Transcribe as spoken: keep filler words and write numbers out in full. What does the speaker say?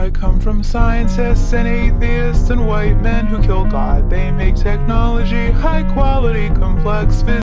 I come from scientists and atheists and white men who kill God. They make technology high quality, complex physics.